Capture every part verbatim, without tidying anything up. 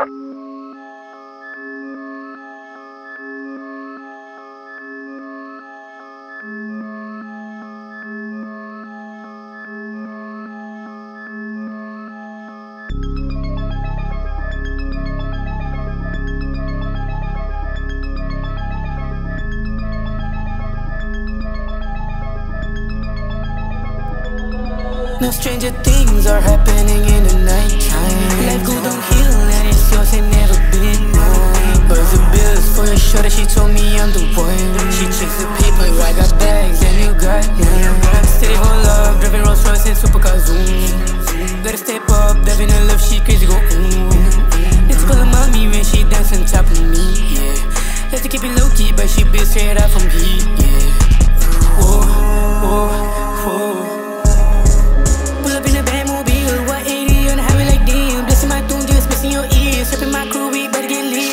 No stranger things are happening in the nighttime. Life go downhill and it's yours ain't never been mine. Birds and bills for your shoulder, she told me I'm the one. She checks the paper, I got bags and you got none. Steady hold up, drivin Rolls Royce and supercar zoom. Gotta step up, diving in love, she crazy go mm. It's calling mommy when she dance on top of me, yeah. Like to keep it low-key, but she built straight out from heat, yeah. Whoa, whoa, whoa. Pull up in a Batmobile, one eighty on the highway like damn. Blessing my tune, just missing your ears. Ripping my crew, we better get lit.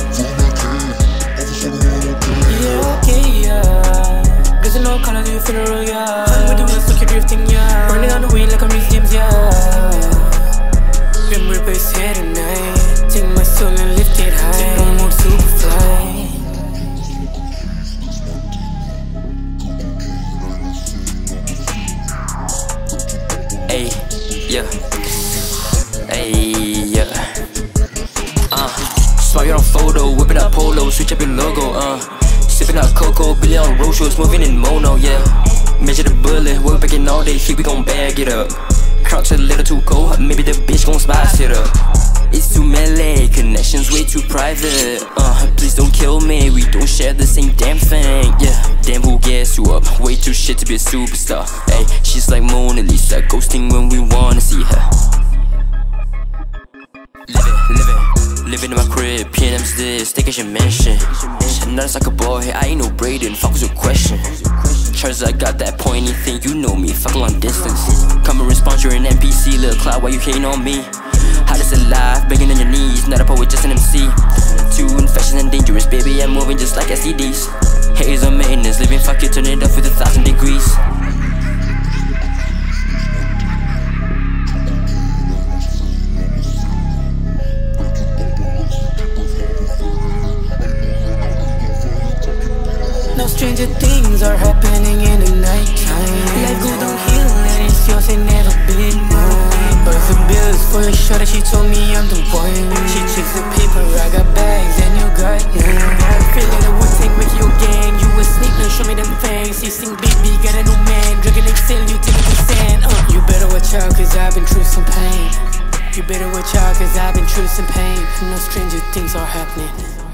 Yeah, okay, yeah. There's no color to your funeral, yeah. Fun with the wheels, look, you're drifting, yeah. Running on the wheel like a museums, yeah. Grim Reaper's here tonight. Take my soul and lift it high. Take no more superfly. Ayy, yeah. Ayy, yeah. Uh, swipe it on photo, whip it up polo, switch up your logo, uh. Sipping out cocoa, Billy on road shows, moving in mono, yeah. Measure the bullet, work back in all day, here we gon' bag it up. Crouch a little too cold, maybe the bitch gon' spice it up. It's too melee, connections way too private. Uh, please don't kill me, we don't share the same damn thing. Yeah, damn who gets you up, way too shit to be a superstar. Ayy, she's like Mona Lisa, ghosting when we wanna see her. Living, living, living in my crib, P and M's this, take as your mention. Not like a boy, I ain't no Braden, fuck was your question. Charles, I got that pointy thing, you know me, fuck long distance. Come and respond, you're an N P C, little cloud, why you hating on me? How does it live, begging on your knees, not a poet, just an M C. Too infectious and dangerous, baby, I'm moving just like S T Ds. Haters on maintenance, living fuck it, turn it up with a thousand degrees. No stranger things are happening in the nighttime. Life go downhill and it's yours ain't never been mine. Birds and bills for your shoulder, she told me I'm the one. She checks the paper, I got bags and you got none. Feeling the wood-tank with your gang, you a sneak, now show me them fangs. You sing baby, got a new man, drinking Excel, you taking the sand. uh. You better watch out cause I've been through some pain. You better watch out cause I've been through some pain. No stranger things are happening.